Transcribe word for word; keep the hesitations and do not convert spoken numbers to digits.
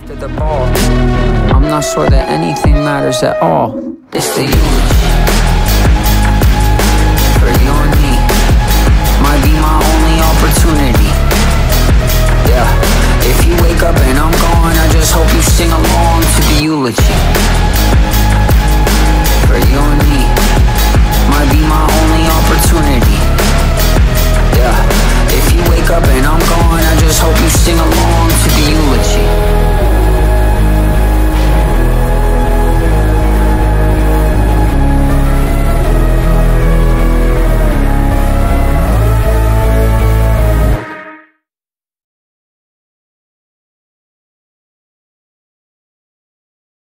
After the ball, I'm not sure that anything matters at all. It's the eulogy.